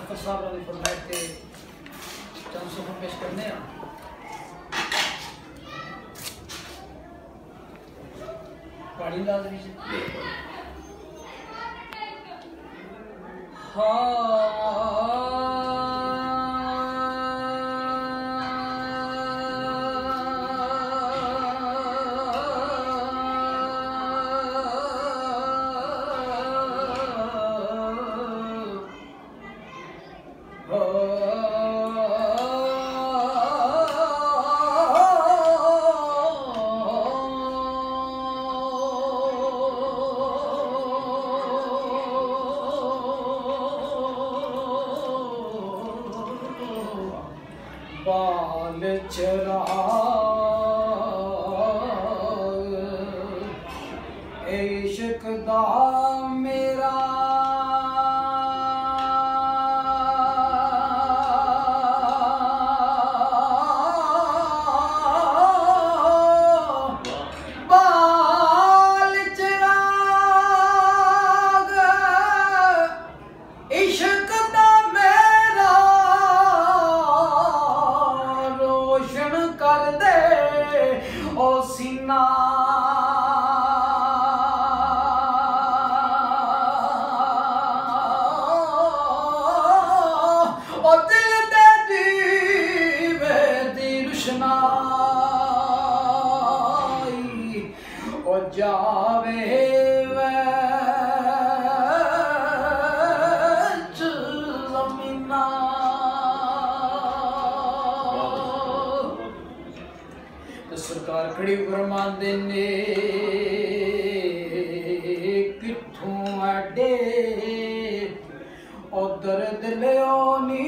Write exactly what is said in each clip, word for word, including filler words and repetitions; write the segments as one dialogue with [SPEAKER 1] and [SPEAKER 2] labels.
[SPEAKER 1] मुजफ्फर साहब ने फरमाया कि चंद सफर पेश करने हैं। पढ़ी लाजमी से बाल चरा इश्क दा मेरा बाल चिराग इश्क दा मेरा रोशन कर दे ओ सीना ओ दिल दे दीवे दी रुशनाई ओ जावे वैच ज़मीना सरकार खड़ी फरमांदे ने कित्थों अड्डे ओ दर्द लियोनी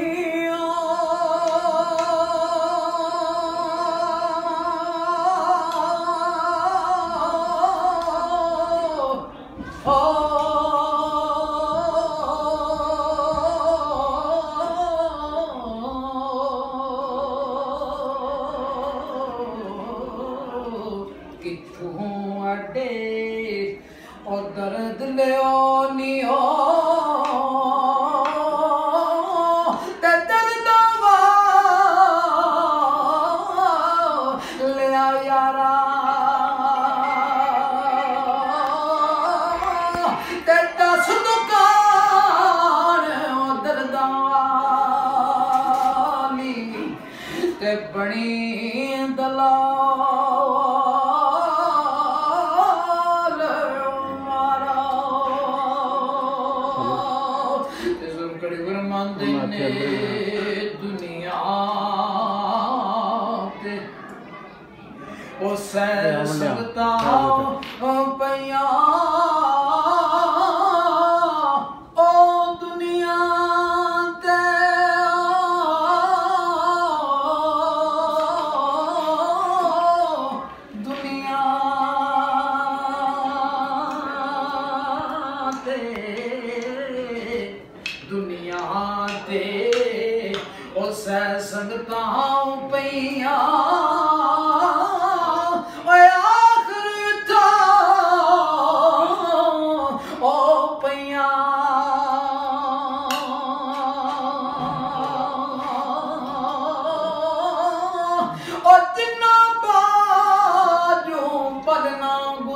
[SPEAKER 1] कित्थों अड्डे और दर्द लियोनी हो ते दर्द लिया यारा ते दस दुकान दर्दा वाली ते बनी दला दुनिया ओ सह सकता पैया ओ दुनिया ते दुनिया ते दुनिया ते ओ सह सकता पैया आखिर था ओ पैया ओ तिना बाजू पलना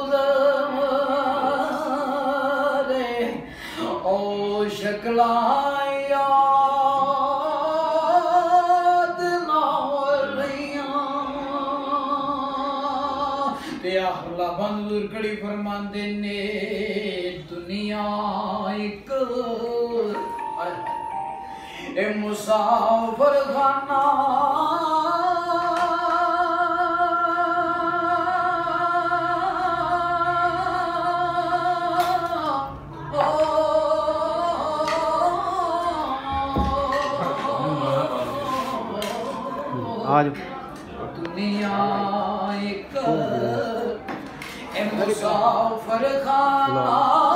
[SPEAKER 1] गुजरे ओ शक्ला बंदूर कड़ी फरमांदे ने दुनिया एक ए मुसाफिर खाना
[SPEAKER 2] आज
[SPEAKER 1] दुनिया एक मुसाफिर खाना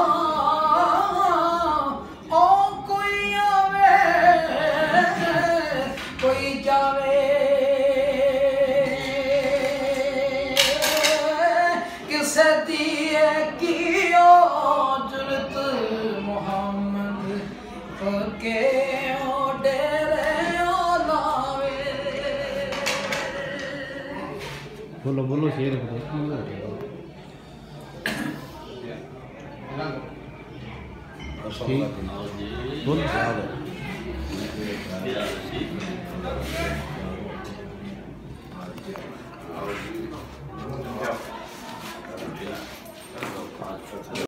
[SPEAKER 1] ओ कोई आवे कोई जावे किसे दिए की जुरत मोहम्मद के ओ डेरे ओ लावे।
[SPEAKER 2] बोलो बोलो शेर बोलो ठीक बोलो